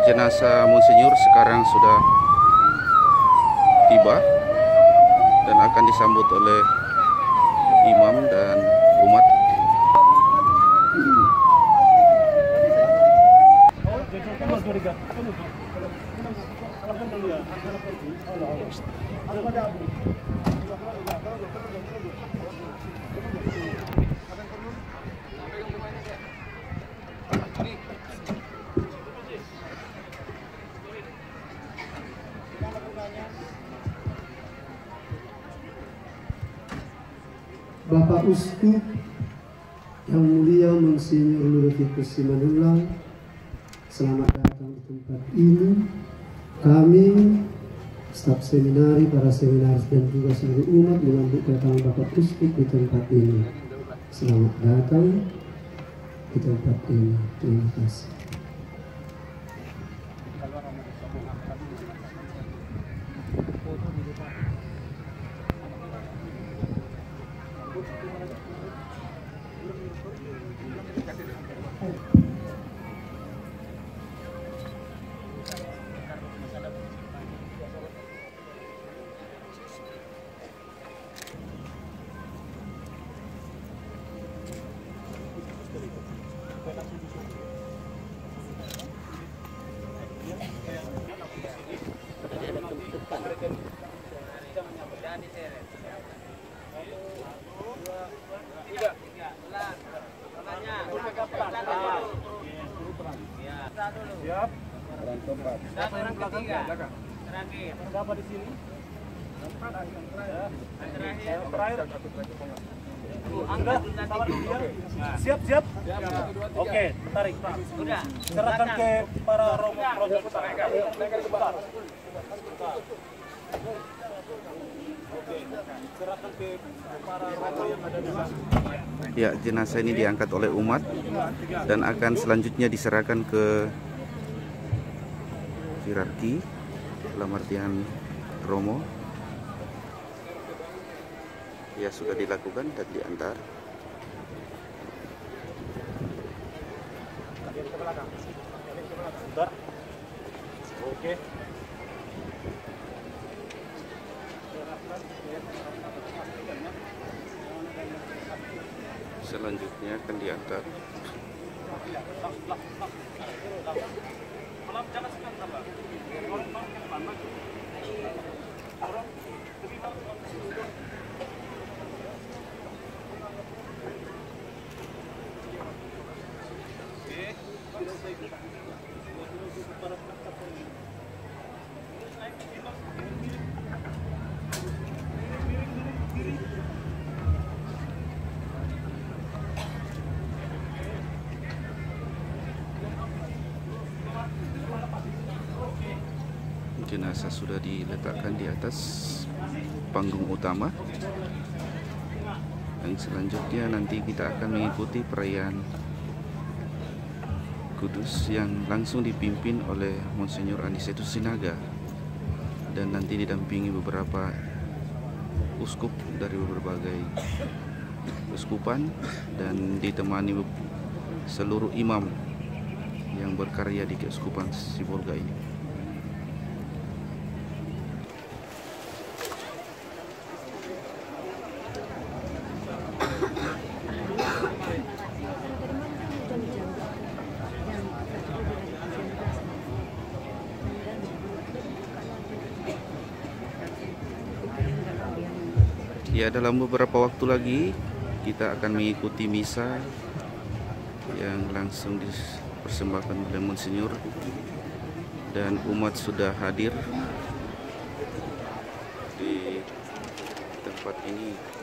jenazah Monsinyur sekarang sudah tiba dan akan disambut oleh imam dan umat. Bapak Uskup yang mulia Monsinyur Ludovicus Simanjuntak, selamat datang di tempat ini. Kami, staf seminari, para seminaris dan juga seluruh umat menyambut kedatangan Bapak Uskup di tempat ini. Selamat datang di tempat ini. Terima kasih. Siap. Orang ketiga. Terakhir. Berapa di sini? Terakhir. Siap, siap. Oke, tarik. Sudah. Serahkan ke para romo. Serahkan ke para romo yang ada di sana. Ya, jenazah ini diangkat oleh umat dan akan selanjutnya diserahkan ke hierarki dalam artian romo. Ya, sudah dilakukan dan diantar. Bentar. Oke. Selanjutnya akan diantar. Jenazah sudah diletakkan di atas panggung utama. Dan selanjutnya nanti kita akan mengikuti perayaan Kudus yang langsung dipimpin oleh Monsinyur Anisetus Sinaga dan nanti didampingi beberapa uskup dari berbagai uskupan dan ditemani seluruh imam yang berkarya di Keuskupan Sibolga ini. Ya, dalam beberapa waktu lagi kita akan mengikuti misa yang langsung dipersembahkan oleh Monsinyur dan umat sudah hadir di tempat ini.